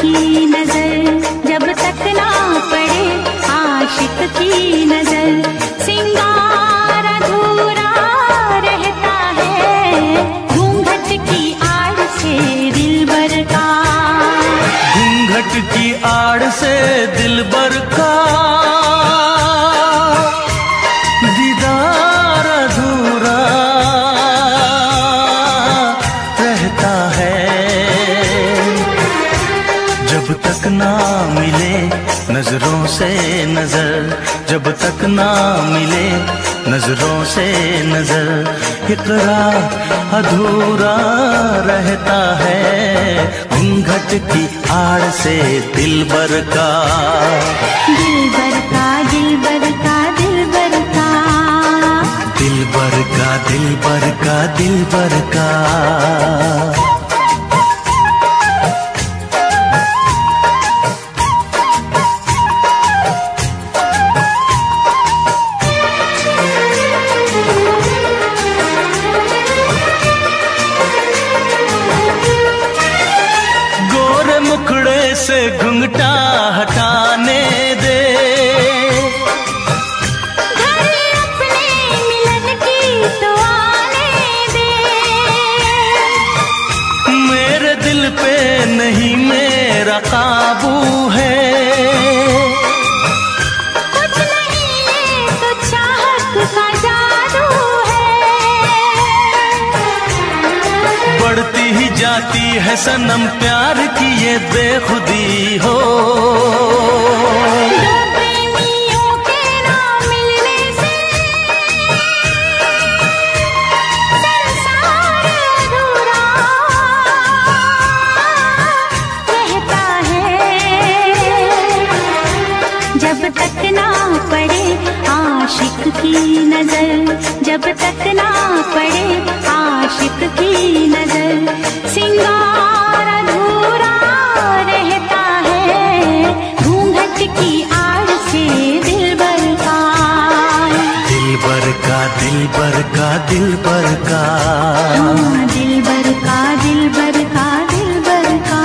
की नजर, जब तक ना पड़े आशिक की नजर। सिंगार अधूरा रहता है घूंघट की आड़ से दिलबर का। घूंघट की आड़ से दिलबर का दीदार अधूरा रहता है। जब तक ना मिले नजरों से नजर, जब तक ना मिले नजरों से नजर, इकरार अधूरा रहता है घूंघट की आड़ से दिलबर का। दिलबर का दिलबर का दिलबर का, दिलबर का दिलबर का दिलबर का। से घुंघटा हटाने दे, घर अपने मिलन की तो आने दे। मेरे दिल पे नहीं मेरा काबू है, कुछ नहीं ये तो चाहत का जादू है। बढ़ती ही जाती है सनम प्यार की ये बेखुदी हो। दो प्रेमियों के ना मिलने से संसार अधूरा रहता है। जब तक ना पड़े आशिक की नजर, जब तक ना पड़े आशिक की नजर। सिंगार अधूरा रहता है घूंघट की आड़ से दिलबर का। दिलबर का दिलबर का दिलबर का, हाँ, दिलबर का दिलबर का दिलबर का।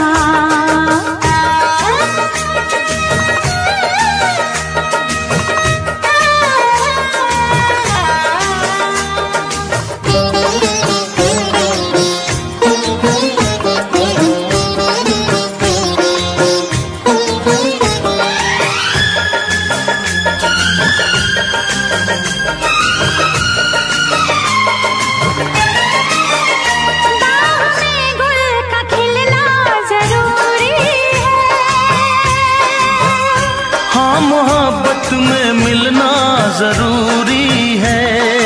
मोहब्बत में मिलना जरूरी है,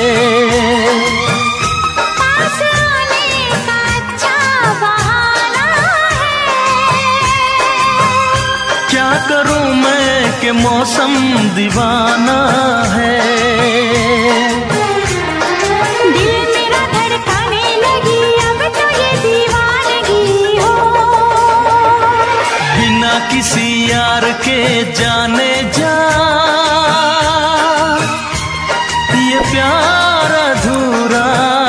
पास आने का अच्छा बहाना है। क्या करूं मैं कि मौसम दीवाना है। दिल मेरा धड़काने लगी अब तो ये दीवानगी हो। बिना किसी यार के जाने जा ये प्यार अधूरा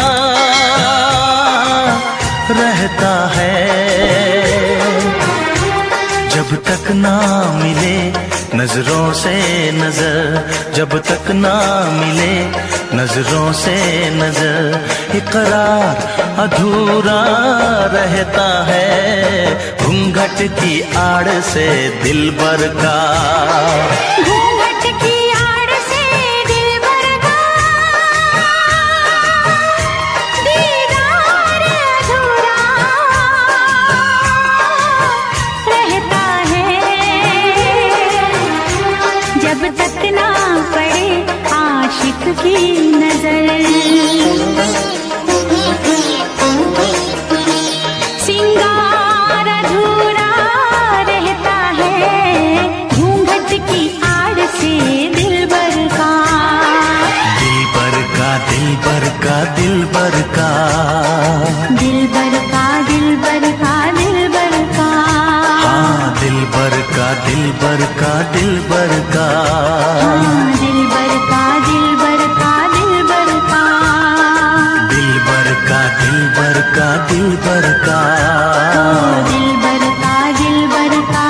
रहता है। जब तक ना मिले नजरों से नजर, जब तक ना मिले नजरों से नजर, इकरार अधूरा रहता है घूंघट की आड़ से दिलबर का। घूंघट की आड़ से दिलबर का दीदार अधूरा रहता है। जब तक ना पड़े आशिक की नजर। सिंगार अधूरा रहता है घूंघट की आड़ से दिलबर का। दिलबर का दिलबर का दिलबर का, दिलबर का दिलबर का दिलबर का। हाँ दिलबर का दिलबर का दिलबर का, हाँ, दिलबर का दिलबर का दिलबर का। दिलबर का दिलबर का दिलबर का, दिलबर का दिलबर का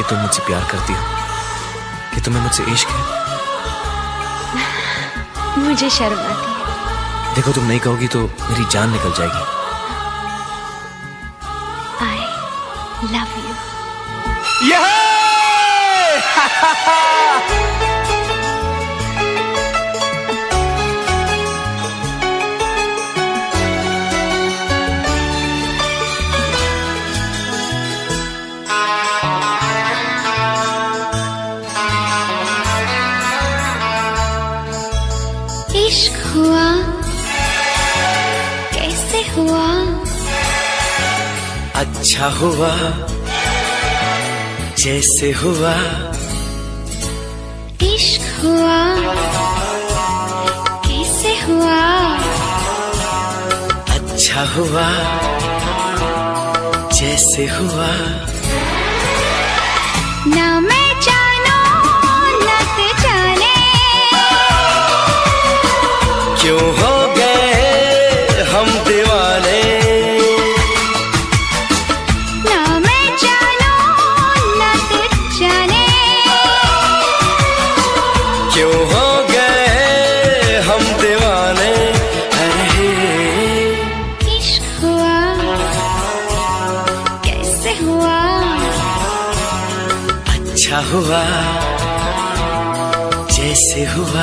तुम मुझसे प्यार करती हो, कि तुम्हें मुझसे इश्क है? मुझे शर्म आती है। देखो, तुम नहीं कहोगी तो मेरी जान निकल जाएगी। I love you। इश्क हुआ कैसे हुआ? अच्छा हुआ जैसे हुआ। इश्क हुआ कैसे हुआ? अच्छा हुआ जैसे हुआ। ना मैं जानो ना तू जाने, क्यों हो गए हम दीवाने। ना मैं जानो ना तू जाने, क्यों हो गए हम दीवाने। अरे इश्क हुआ कैसे हुआ? अच्छा हुआ जैसे हुआ।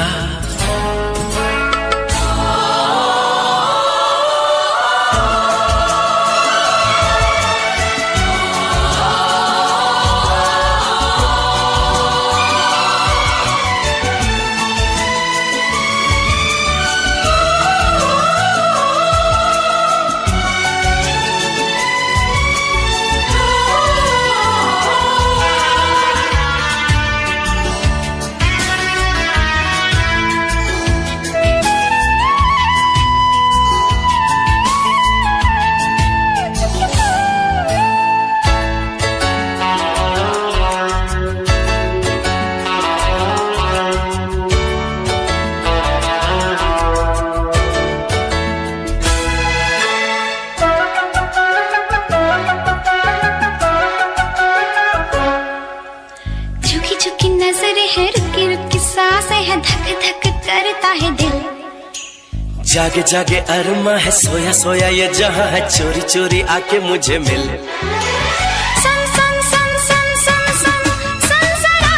धक धक करता है दिल। जागे जागे अरमा है, सोया सोया ये जहां है, चोरी चोरी आके मुझे मिल। सन सन सन सन सन सन सनसना,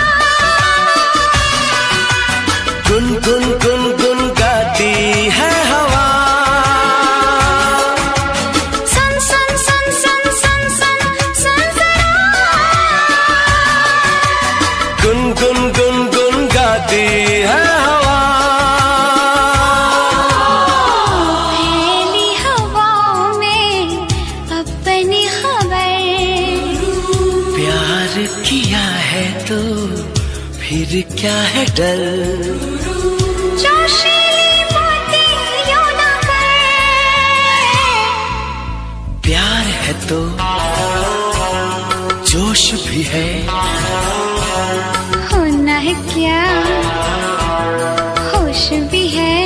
गुन गुन गुन गुन गाती है हवा। सन सन सन सन सन सन सनसना, गुन गुन गुन गुन गाती है हवा। फैली हवाओं में अपनी खबर, प्यार किया है तो फिर क्या है डर। जोशीली बातें यूं ना कर, प्यार है तो जोश भी है। होना है क्या होश भी है।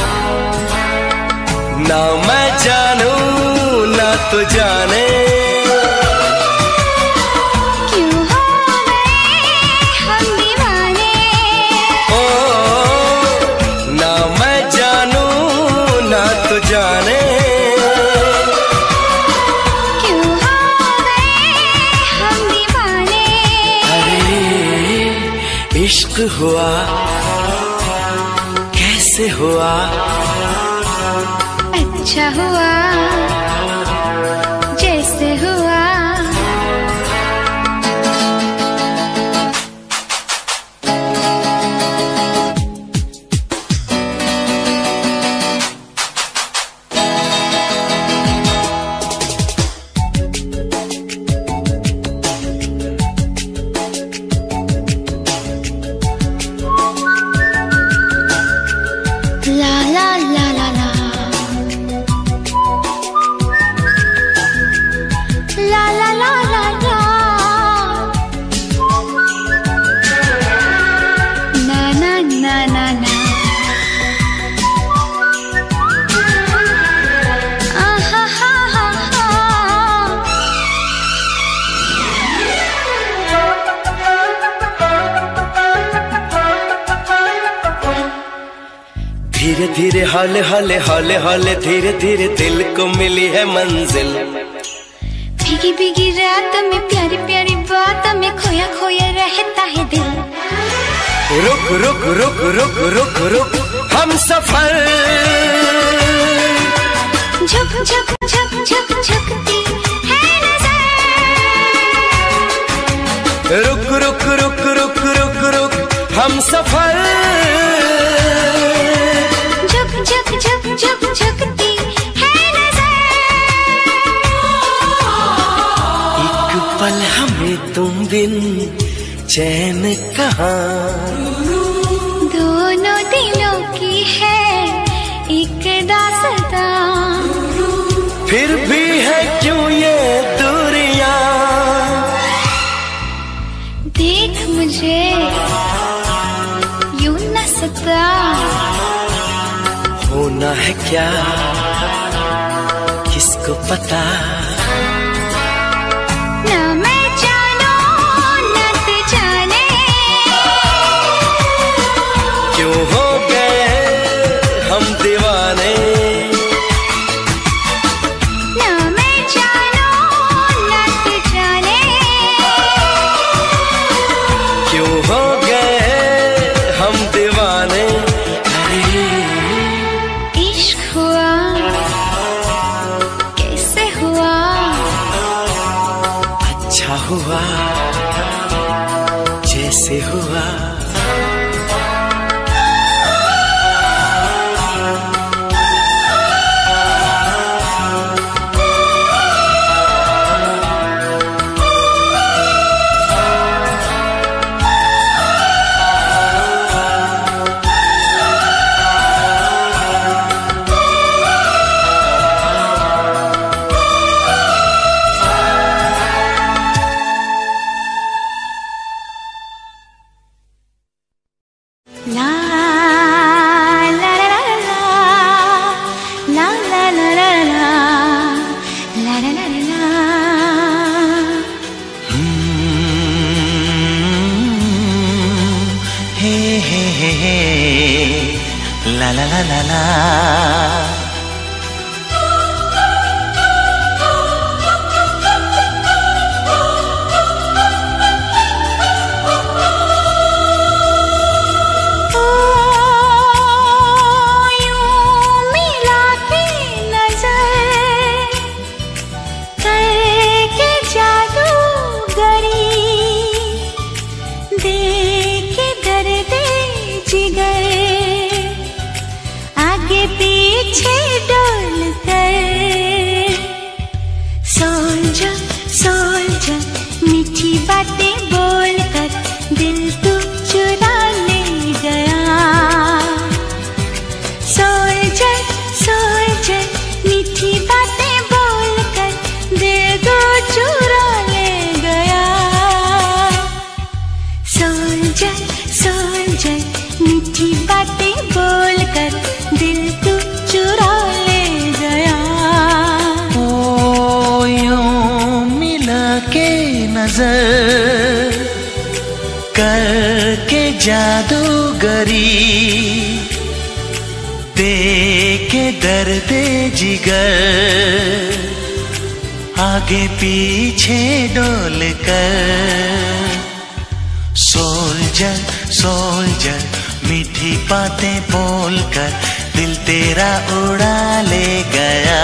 ना मैं जानू ना तो जाने, क्यों हो गए हम दीवाने। ओ ना मैं जानू ना तो जाने, क्यों हो गए हम दीवाने। अरे इश्क हुआ कैसे हुआ। अच्छा हुआ जैसे हुआ। ला ला ला ला ला, धीरे धीरे हौले हौले हौले हौले धीरे धीरे दिल को मिली है मंजिल। भीगी भीगी रात में प्यारी प्यारी बात में खोया खोया रहता है दिल। रुक रुक रुक रुक रुक रुक हम सफर, झुक झुक झुक झुक झुकती है नजर। रुक रुक रुक रुक रुक रुक हम सफर, झुक झुक झुक झुक झुकती है नजर। एक पल हमें तुम बिन चैन कहाँ, दोनों दिलों की है एक दास्तां। फिर भी है क्यों ये दूरियां, देख मुझे यूं न सता। होना है क्या किसको पता, ना मैं जानू न तू जाने। क्यों हो गए हम दीवाने, ना मैं जानू न तू जाने। क्यों हो गए हम दीवाने। अरे इश्क हुआ कैसे हुआ, अच्छा हुआ जैसे हुआ। ला ला ला ला ला ला ला ला ला ला ला ला ला। हे हे हे हे ला ला ला ला ला। पीछे डोल कर सोल जा मीठी बातें बोल कर दिल तू चुरा ले गया। सोल जा मीठी बातें बोल कर दिल तू चुरा ले गया। सोल जा मीठी बातें बोल कर दिल तू चुरा ले गया। ओ यूं मिला के नजर करके जादूगरी, दे के दर्द जिगर आगे पीछे डोल कर। सोल्जर मीठी बातें बोल कर दिल तेरा उड़ा ले गया।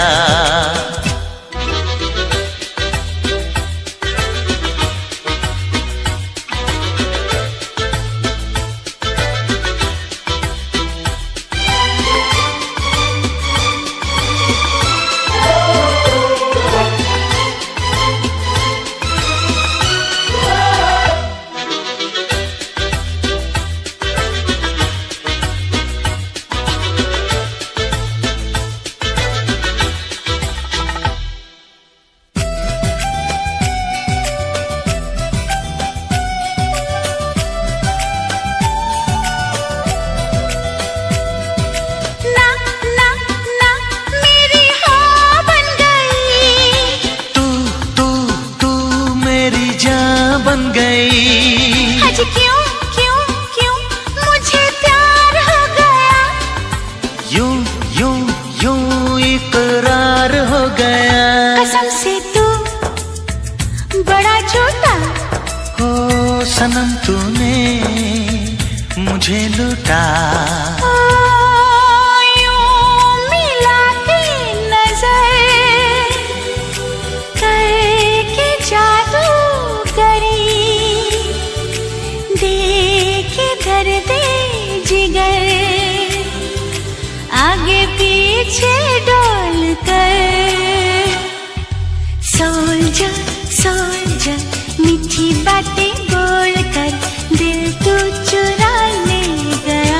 सनम तूने मुझे लूटा। यूं मिला के नजर करके जादू करी, देखे दर्द जिगर आगे पीछे डोल कर। सोल्जर सोल्जर मीठी बातें बोल कर दिल तू चुरा ले गया।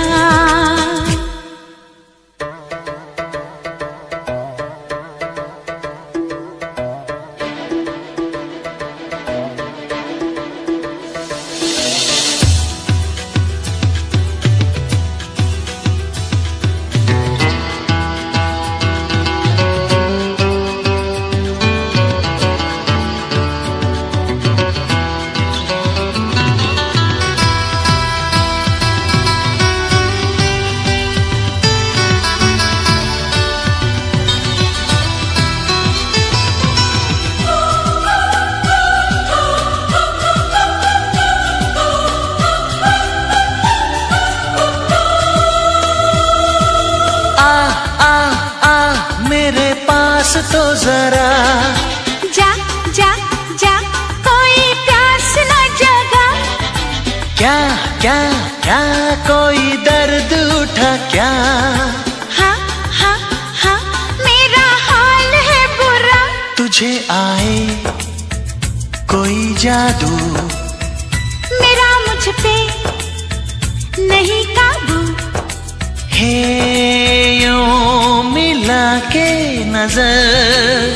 तो जरा जा जा जा कोई प्यास न जगा। क्या क्या क्या कोई दर्द उठा क्या? हाँ हाँ हाँ मेरा हाल है बुरा। तुझे आए कोई जादू मेरा मुझ पे नहीं काबू। हे यूं मिला के नजर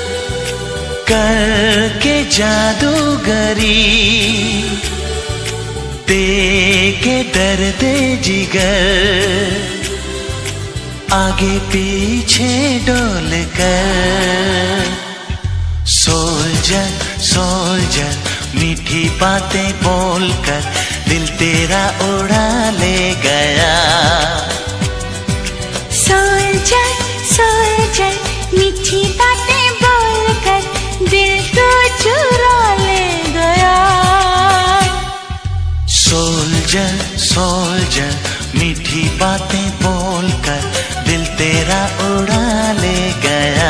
करके जादूगरी, देके दर्द जिगर आगे पीछे डोल कर। सोल्जर सोल्जर मीठी बातें बोलकर दिल तेरा उड़ा ले गया। सोल्जर सोल्जर मीठी बातें बोलकर दिल को चुरा ले गया। सोल्जर सोल्जर मीठी बातें बोलकर दिल तेरा उड़ा ले गया।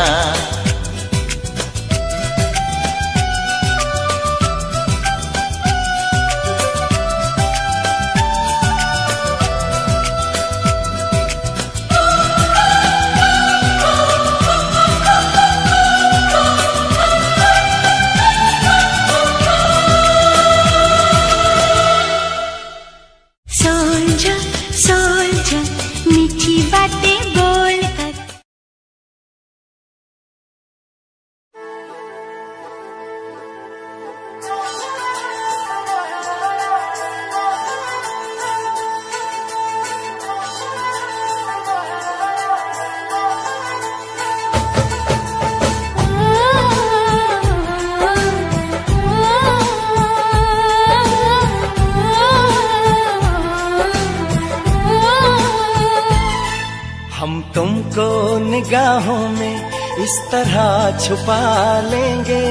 तुमको निगाहों में इस तरह छुपा लेंगे,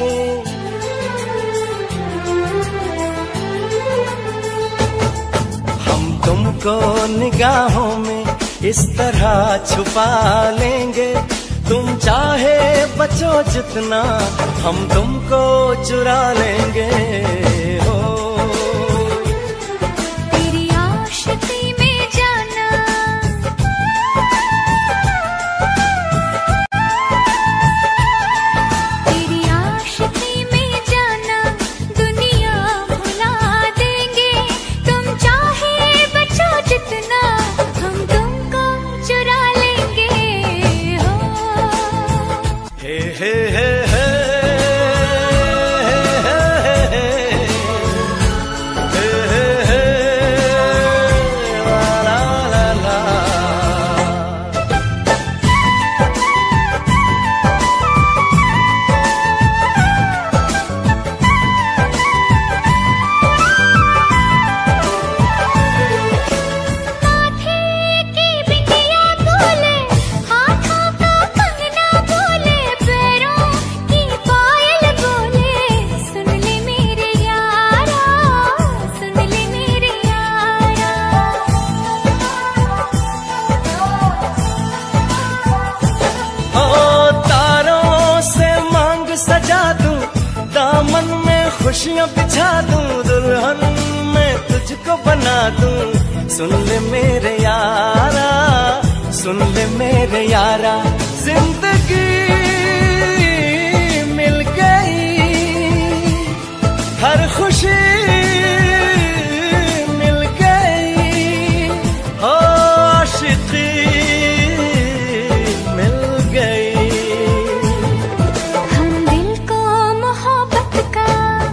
हम तुमको निगाहों में इस तरह छुपा लेंगे। तुम चाहे बचो जितना हम तुमको चुरा लेंगे। हो तेरी आशिकी में जाना, तेरी आशिकी में जाना दुनिया भुला देंगे। तुम चाहे बचो जितना हम तुमको चुरा लेंगे। हो हे हे हे हे हे हे हे खुशियाँ बिछा दूं दुल्हन मैं तुझको बना दूं। सुन ले मेरे यारा, सुन ले मेरे यारा, जिंदगी मिल गई, हर खुशी मिल गई, हो आशिकी मिल गई। हम दिल को मोहब्बत का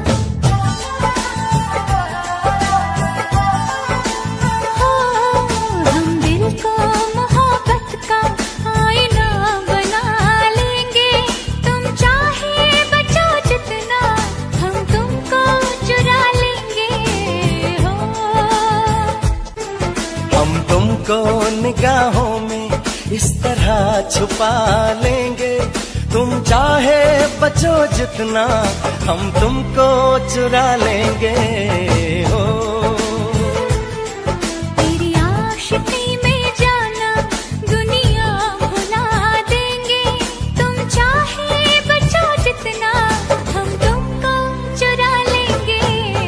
हम दिल को मोहब्बत का आईना बना लेंगे। तुम चाहे बचो जितना हम तुमको चुरा लेंगे। हो हम तुमको निगाहों में इस तरह छुपा लेंगे। तुम चाहे बचो जितना हम तुमको चुरा लेंगे। हो तेरी आशिकी में जाना दुनिया भुला देंगे। तुम चाहे बचो जितना हम तुमको चुरा लेंगे।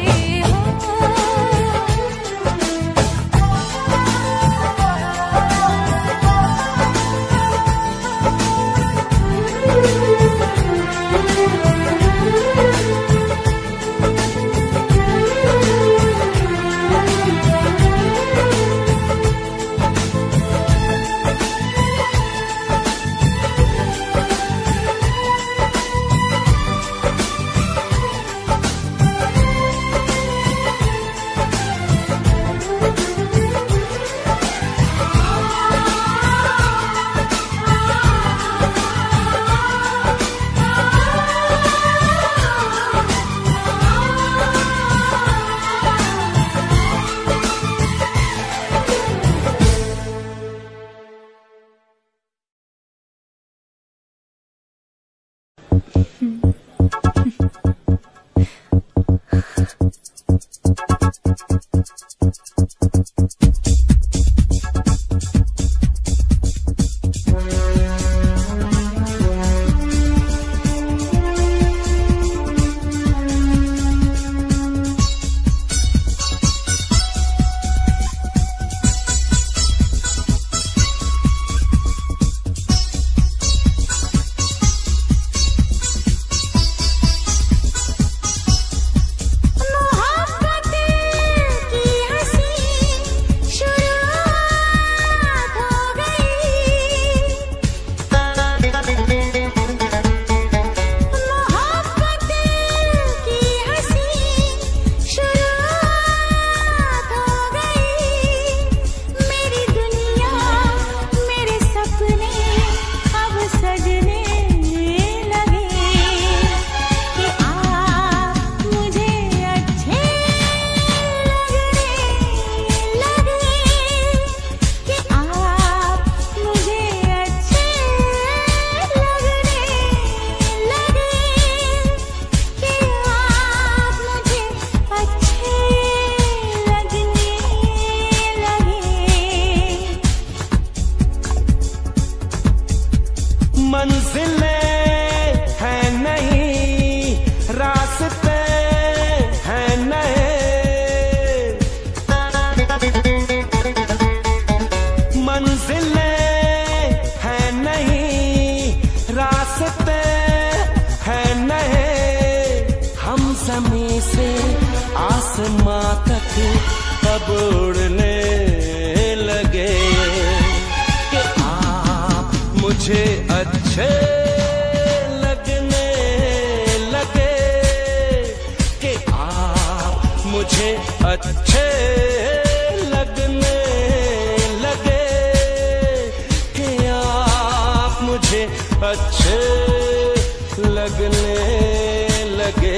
आसमां तक कब उड़ने लगे कि आप मुझे अच्छे लगने लगे, कि आप मुझे अच्छे लगने लगे, कि आप मुझे अच्छे लगने लगे।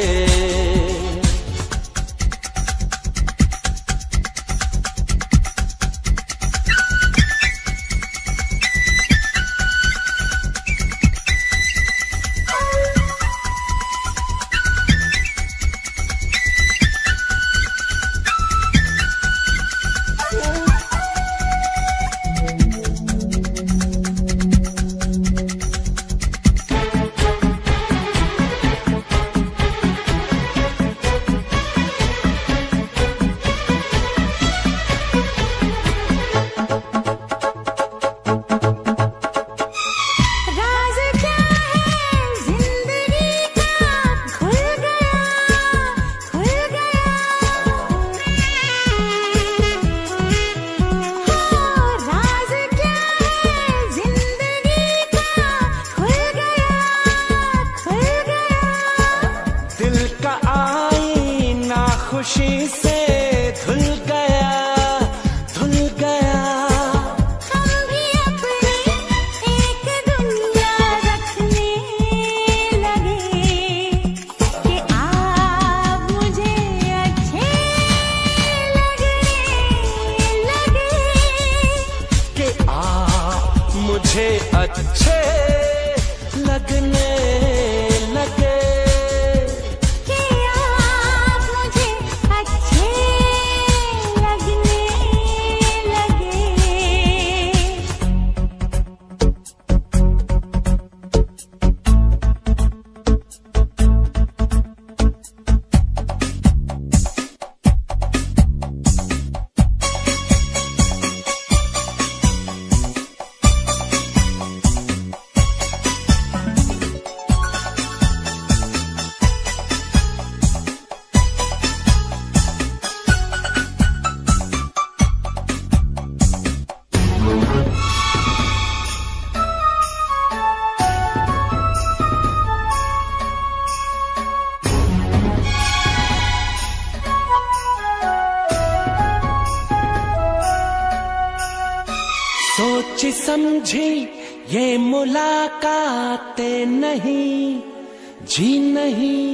सोची समझी ये मुलाकातें नहीं, जी नहीं।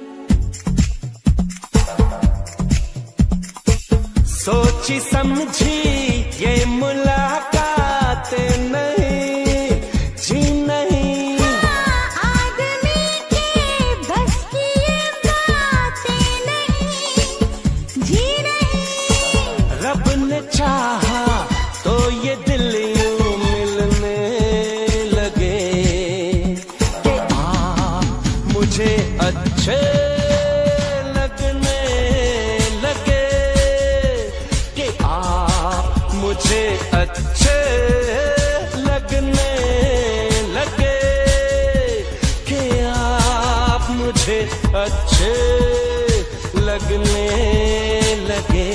सोची समझी ये मुलाकातें नहीं, जी नहीं। आदमी के बस की ये बातें नहीं, जी नहीं। रब ने चाहा तो ये दिल यूं मिलने लगे कि मुझे अच्छे लगने लगे, कि मुझे अच्छे लगने लगे, कि आप मुझे अच्छे लगने लगे।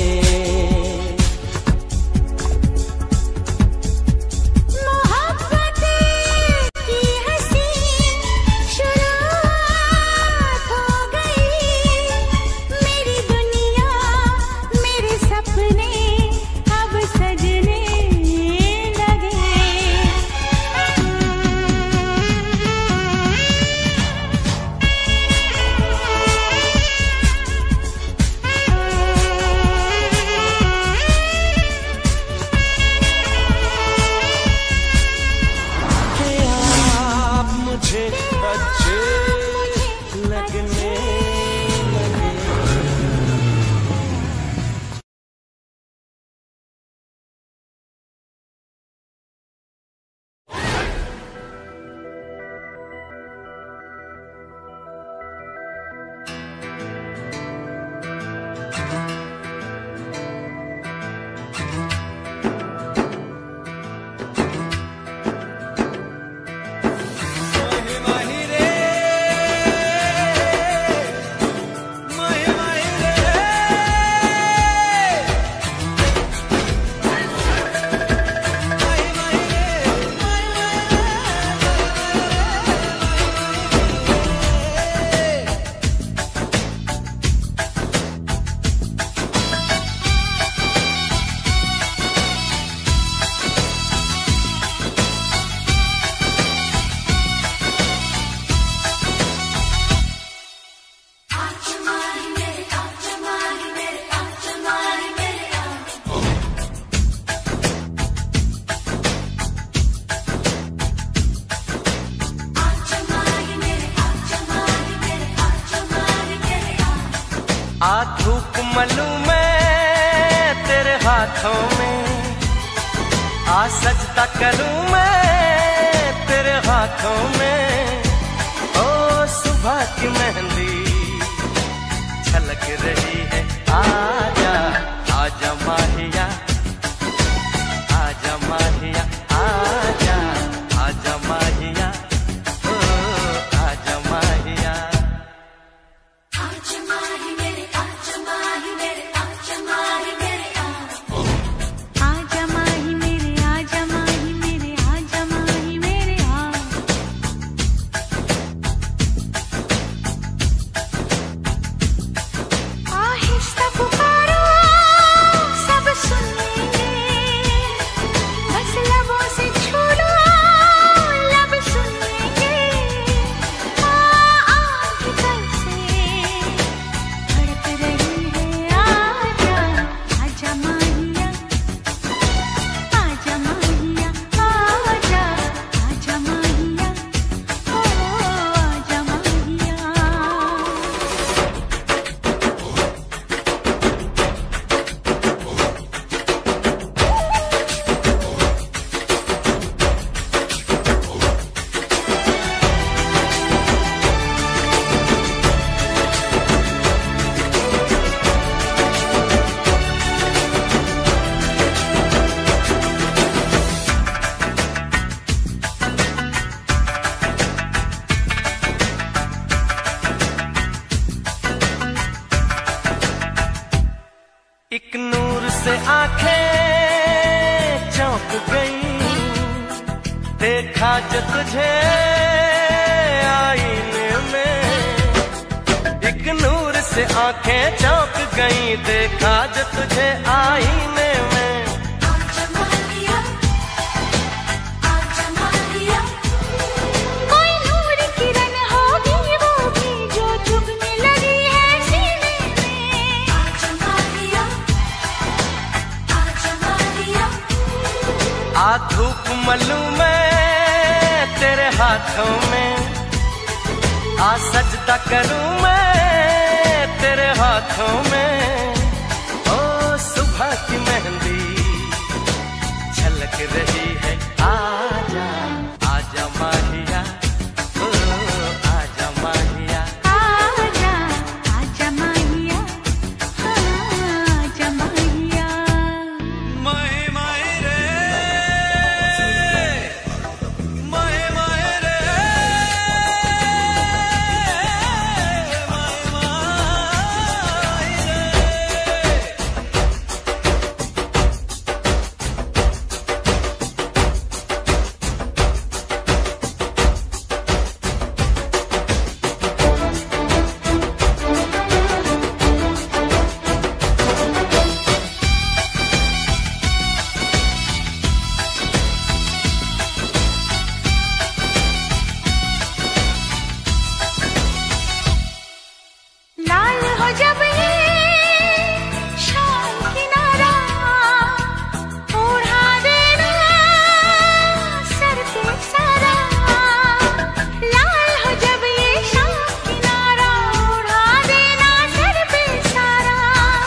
धूप मलूं मैं तेरे हाथों में, आ सजदा करूं मैं तेरे हाथों में। ओ सुबह की मेहंदी छलक रही है, आजा आजा माहिया, आजा माहिया, आजा आजा माहिया, ओ आजा माहिया। आजा माही मेरे, आजा माही मेरे, आजा माही मेरे, आजा माही मेरे, आजा माही मेरे, आजा माही मेरे, आहिस्ता पुकारो सब सुन लेंगे, बस लबों से छू लो लब सुन लेंगे। आँख कल से धड़क रही है, आजा आजा माहिया, आजा माहिया, आजा आजा माहिया, ओ आजा माहिया। एक नूर से आंखें चौंक गई, देखा जो तुझे आईने में। एक नूर से आंखें चौंक गई, देखा जो तुझे आईने में। आजा माहिया, धूप मलूं मैं तेरे हाथों में, आ सजदा करूं मैं तेरे हाथों में। ओ सुबह की मेहंदी झलक रही है, आजा आजा माहिया, ओ आजा माहिया, आजा आजा माहिया, आजा माहिया। माए माए रे, माए माए रे, माए माए रे। लाल हो जब ये शाम किनारा, ओढ़ा देना सर पे सारा। लाल हो जब ये शाम किनारा, ओढ़ा देना सर पे सारा।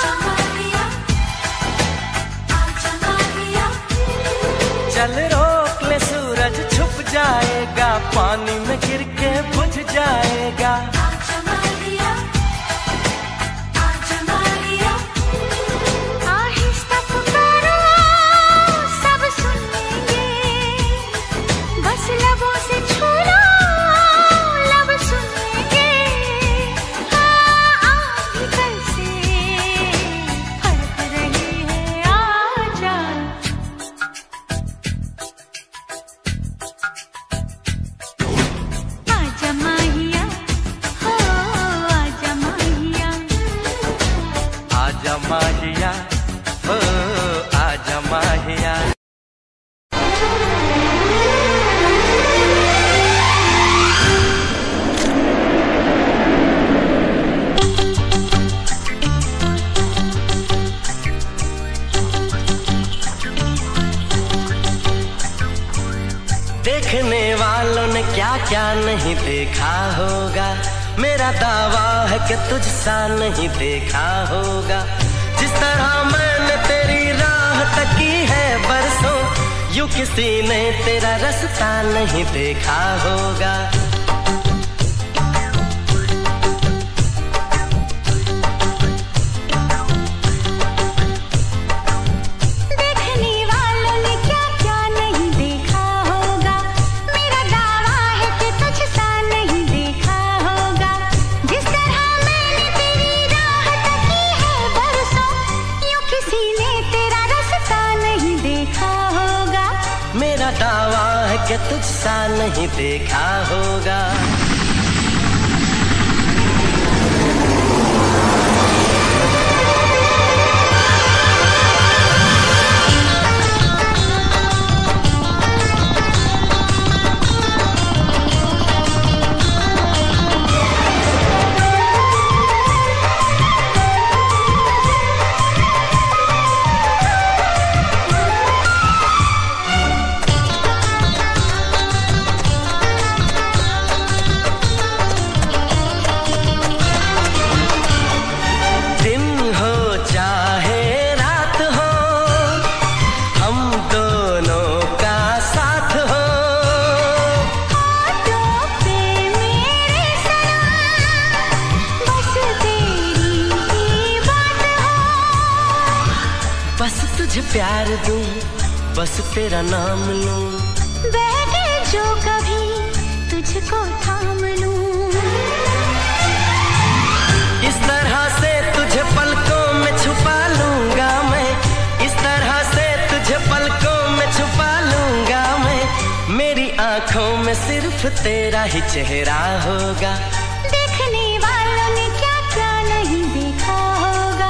आजा माहिया, चल रोक ले सूरज छुप जाएगा, पानी में गिर के बुझ जाएगा। आजा माहिया, आजा माहिया। आहिस्ता पुकारो सब सुनेंगे, बस लबों से छू लो लब सुनेंगे। हाँ भीतर से फड़क रही है, आजा आजा माहिया, हो आजा माहिया। आजा माहिया, ओ आजा माहिया। देखने वालों ने क्या क्या नहीं देखा होगा, मेरा दावा है कि तुझ सा नहीं देखा होगा। जिस तरह मैंने तेरी राह तकी है बरसों, यूं किसी ने तेरा रास्ता नहीं देखा होगा। देखने वालों ने क्या क्या नहीं देखा होगा, मेरा दावा है कि तुझ सा नहीं देखा होगा। जिस तरह मैंने तेरी राह तकी है बरसों, यूं किसी ने तेरा रास्ता नहीं देखा होगा। मेरा दावा है कि तुझ सा नहीं देखा होगा। दिन हो चाहे रात हो, हम दोनों का साथ हो। होठों पे मेरे सनम, बस तेरी ही बात हो। बस तुझे प्यार दूं, बस तेरा नाम लूं, बहके जो कभी तुझको थाम लूं। इस तरह से तुझे पलकों में छुपा लूंगा मैं, इस तरह से तुझे पलकों में छुपा लूंगा मैं। मेरी आंखों में सिर्फ तेरा ही चेहरा होगा। देखने वालों ने क्या क्या नहीं देखा होगा।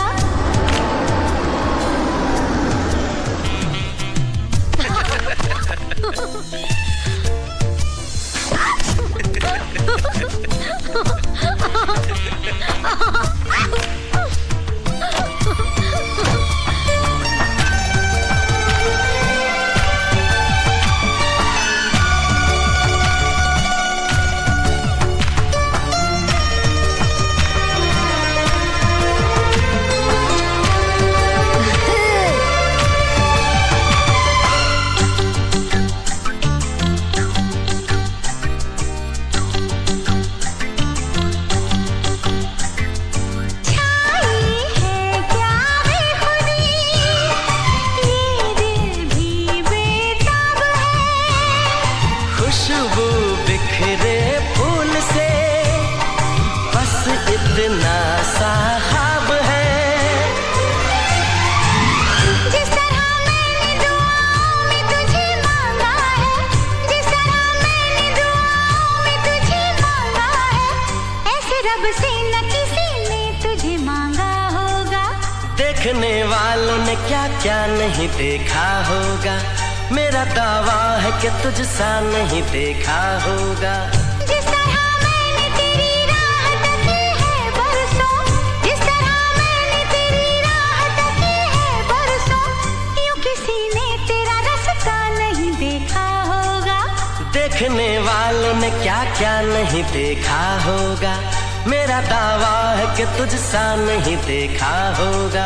ने क्या क्या नहीं देखा होगा, मेरा दावा है कि तुझसा नहीं देखा होगा। जिस तरह मैंने तेरी राह तकी है बरसों, जिस तरह मैंने तेरी राह तकी है बरसों, यूं किसी ने तेरा रास्ता नहीं देखा होगा। देखने वालों ने क्या क्या नहीं देखा होगा, मेरा दावा है कि तुझसा नहीं देखा होगा।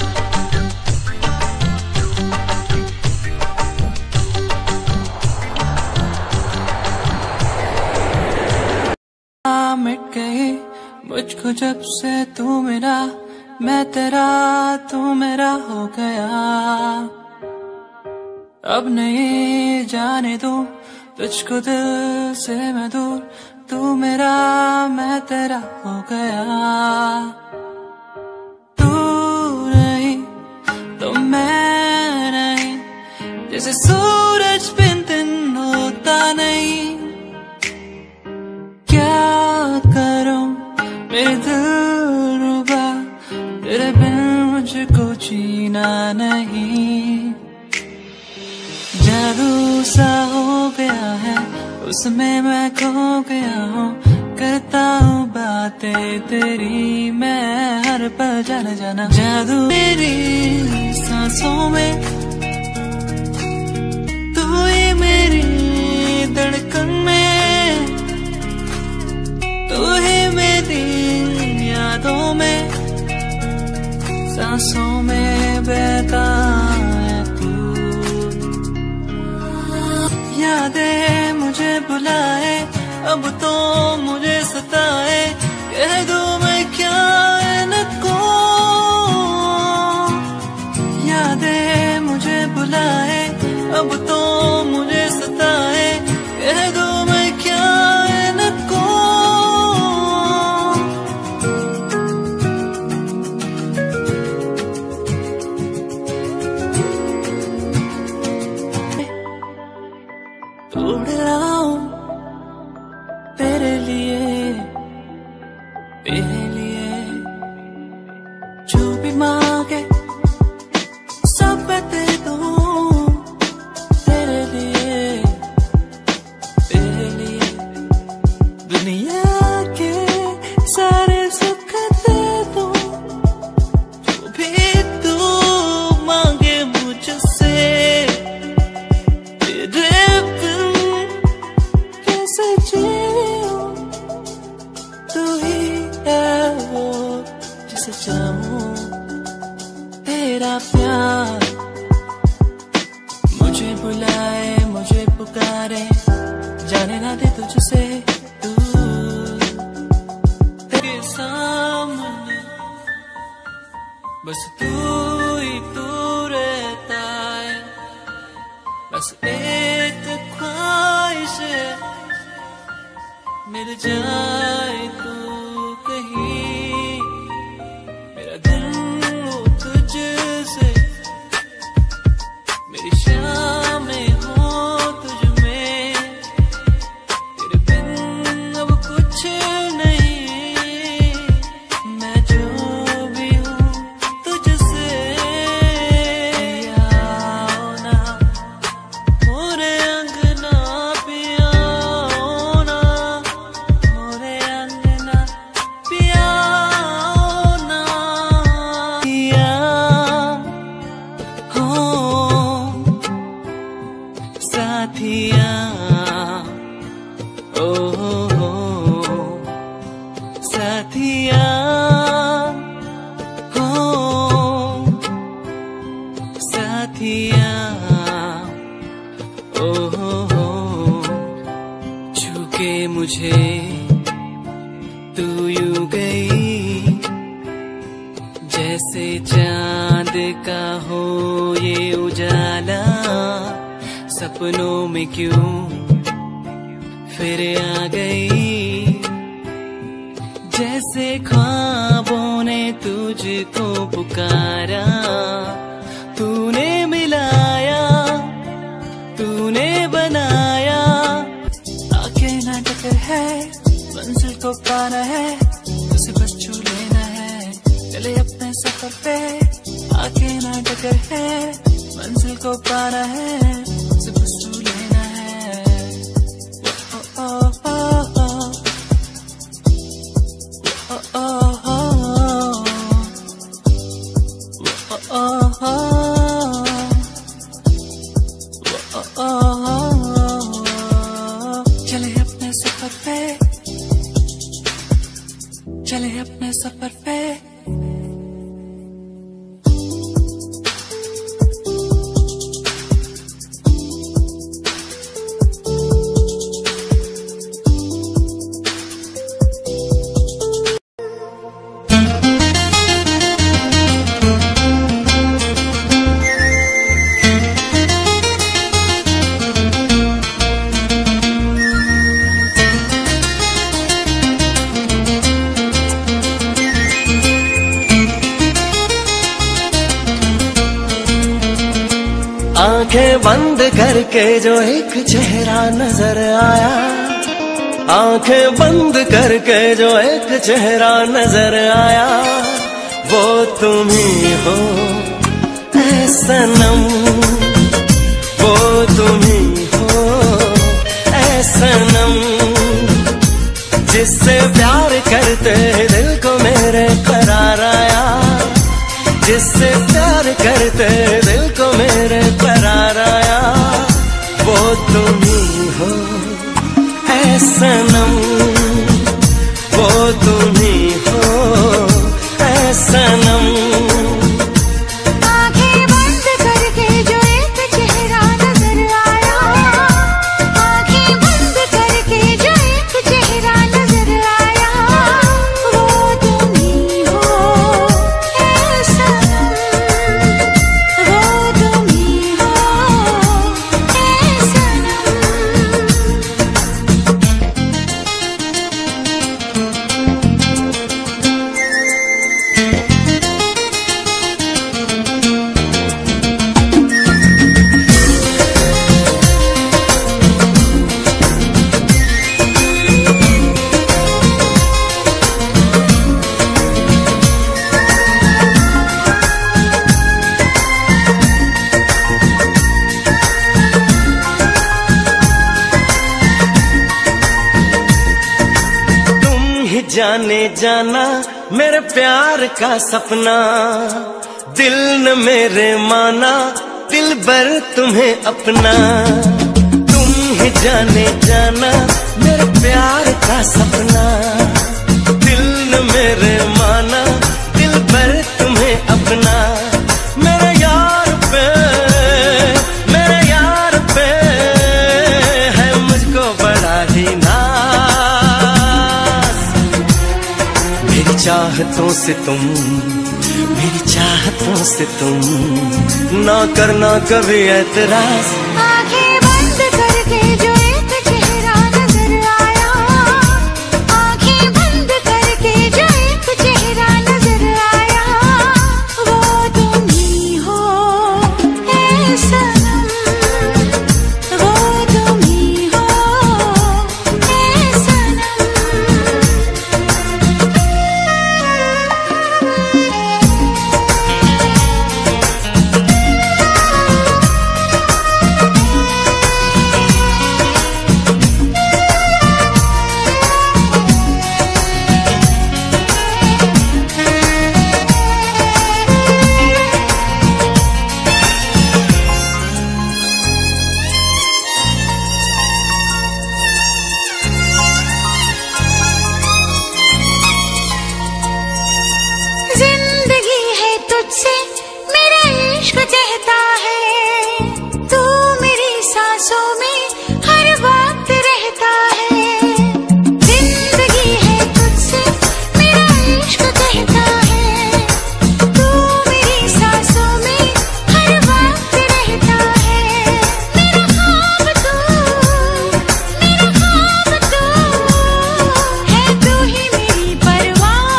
मिट गई मुझको जब से तू मेरा, मैं तेरा तू मेरा हो गया। अब नहीं जाने दूं तुझको दिल से मैं दूर, तू मेरा मैं तेरा हो गया। तू नहीं तो मैं नहीं, जैसे सूरज बिन दिन होता नहीं। क्या करूं मेरे दिल रुबा, तेरे बिन मुझको जीना नहीं। जादू सा हो गया है उसमें मैं खो गया हूँ, करता हूँ बातें तेरी मैं हर पल जाना जाना। जादू मेरी सांसों में, तू ही मेरी धड़कन में, तू ही मेरी यादों में, सांसों में बहता है तू। यादें मुझे बुलाए अब तो मुझे सताए, कह दूं मैं क्या इनको। यादें मुझे बुलाए अब तो मुझे सताए, कह दूं मैं क्या इनको। तोड़ लाऊं तेरे लिए, तेरे लिए जो भी मांगे सब मैं दे दूं। तेरे लिए, तेरे लिए दुनिया के सारे सुख दे दूं, जो भी तू मांगे मुझसे। तेरे बिन कैसे जीऊं, तू ही है वो जिसे चाहूं। तेरा प्यार मुझे बुलाए मुझे पुकारे, जाने ना दे तुझसे दूर। तेरे सामने बस तू ही तू रहता है, बस एक ख्वाहिश है मिल जाए तू कहीं। मेरा दिल हो तुझसे, मेरी शामें हो तुझ में, तेरे बिन अब कुछ नहीं। मैं जो भी हूँ तुझसे, आओ ना मोरे अंगना पिया ना, मोरे अंगना पिया ना। पिया हो साथिया, ओ हो साथिया हो साथिया, ओ हो छूके मुझे तू यूं गई, जैसे चांद का हो ये उजाला। सपनों में क्यों फिर आ गई, जैसे ख्वाबों ने तुझको पुकारा। तूने मिलाया, तूने बनाया, आगे ना टक्कर है मंजिल को पाना है, तुझसे बस छू लेना है चले अपने सफर पे। आगे ना टक्कर है, मंजिल को पाना है, सिर्फ तू लेना है। ओ ओ ओ ओ ओ ओ ओ ओ ओ चले अपने सफर पे, चले अपने सफर पे। आंखें बंद करके जो एक चेहरा नजर आया, आंखें बंद करके जो एक चेहरा नजर आया, वो तुम ही हो ऐ सनम, वो तुम ही हो ऐ सनम। जिससे प्यार करते दिल को मेरे करार आया, जिससे प्यार करते दिल को मेरे करार आया, वो तुम ही हो ऐ सनम, वो तुम ही हो ऐ सनम। आंखें बंद करके जो एक चेहरा नजर आया, आंखें बंद करके जो एक चेहरा नजर आया, वो तुम ही हो ऐ सनम, वो तुम ही हो ऐ सनम। जाने जाना मेरे प्यार का सपना, दिल न मेरे माना दिल भर तुम्हें अपना। तुम ही जाने जाना मेरे प्यार का सपना, दिल न मेरे माना दिल भर तुम्हें अपना। मेरे यार पे, मेरे यार पे है मुझको बड़ा ही चाहतों से तुम, मेरी चाहतों से तुम ना करना कभी ऐतराज। आंखें बंद करके जो एक चेहरा नजर आया, आंखें बंद करके जो एक चेहरा नजर आया, वो तुम ही हो ऐ सनम, वो तुम ही हो ऐ सनम। जिंदगी है तुझसे मेरा इश्क कहता है, तू मेरी सांसों में हर वक्त रहता है। जिंदगी है तुझसे मेरा इश्क कहता है, तू मेरी सांसों में हर वक्त रहता है। मेरा ख्वाब तू, मेरा ख्वाब तू है, तू ही मेरी परवाज़।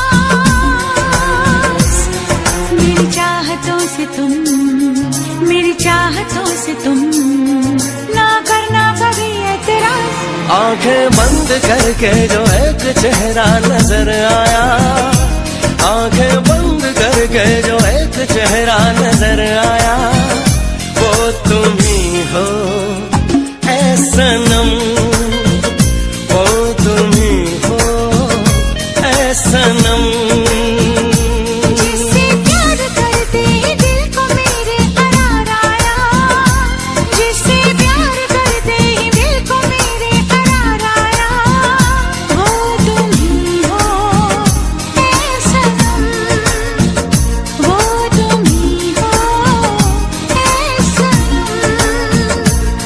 मेरी चाहतों से तुम, मेरी चाहतों से तुम ना करना कभी ऐतराज। आंखें बंद करके जो एक चेहरा नजर आया, आंखें बंद करके जो एक चेहरा नजर आया, वो तुम ही हो ऐ सनम, वो तुम ही हो ऐ सनम। जिससे प्यार करते ही दिल को मेरे करार आया, जिससे प्यार करते ही दिल को मेरे करार आया, वो तुम ही हो ऐ सनम, वो तुम ही हो ऐ सनम।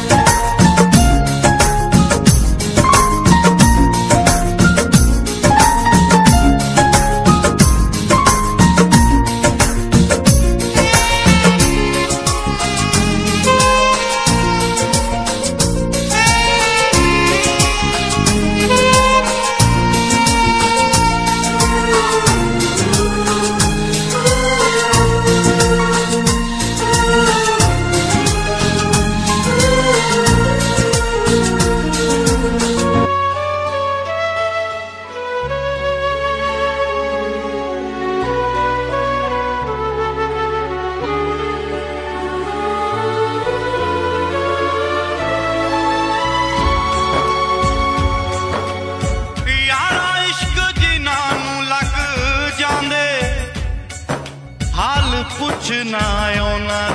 यारा इश्क जिन्हां नूं लग जांदे, हाल पुछना उन्हां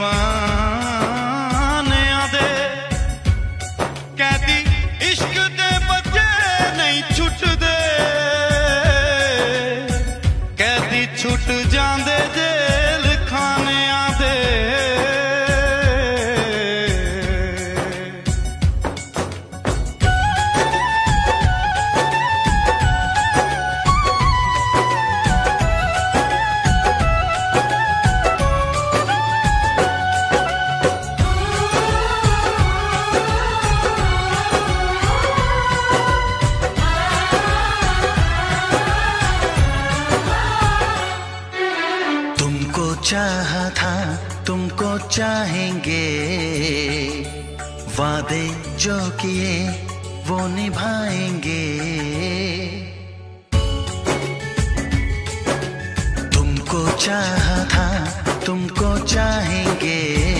दीवानियां दे। कहती इश्क दे बच्चे नहीं छुटदे, कहती छुट जांदे जेल खानियां दे। तुमको चाहा था, तुमको चाहेंगे, वादे जो किए वो निभाएंगे। तुमको चाहा था, तुमको चाहेंगे,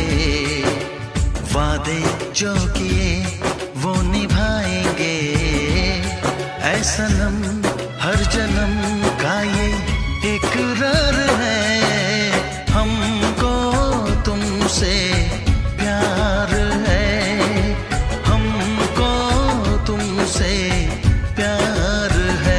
वादे जो किए वो निभाएंगे। ऐ सनम हर जन्म का ये इकरार है, हमको तुमसे प्यार है, हमको तुमसे प्यार है।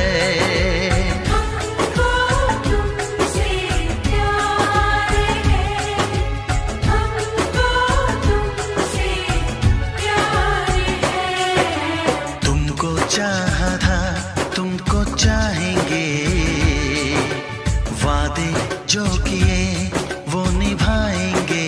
हमको तुमसे प्यार है, हमको तुमसे प्यार है। तुमको चाहा था, तुमको चाहेंगे, वादे जो किए वो निभाएंगे।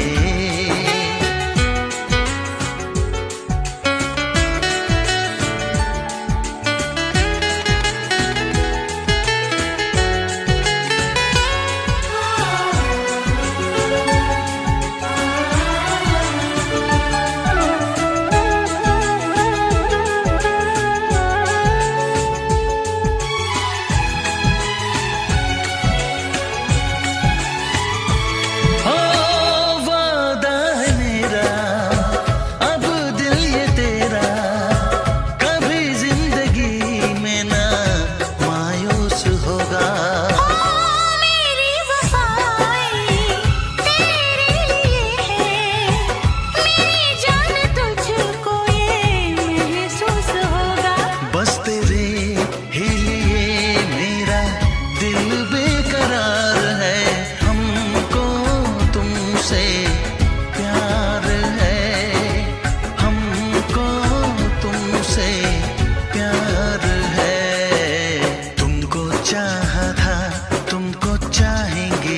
हो वादा है मेरा, अब दिल ये तेरा, कभी जिंदगी में ना मायूस होगा। मेरी वफाएं तेरे लिए है, मेरी जान तुझको ये महसूस होगा। बस तेरे ही लिए मेरा दिल बेकरार है, हमको तुमसे प्यार है, हमको तुमसे प्यार है। तुमको चाहा था, तुमको चाहेंगे,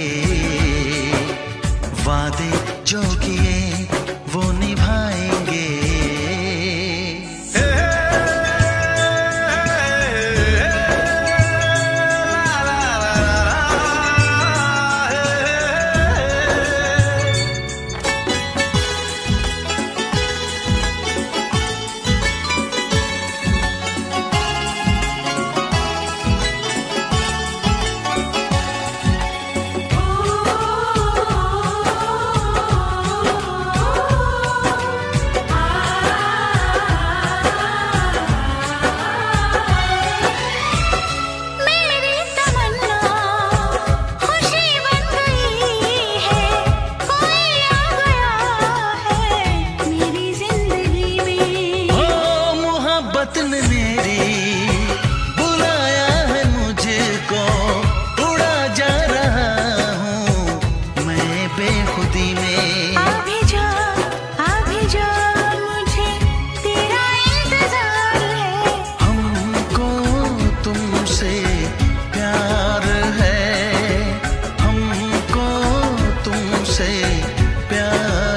वादे जो किए वो निभाएंगे। बेखुदी में। अभी जा मुझे तेरा इंतजार है। हमको तुमसे प्यार है, हमको तुमसे प्यार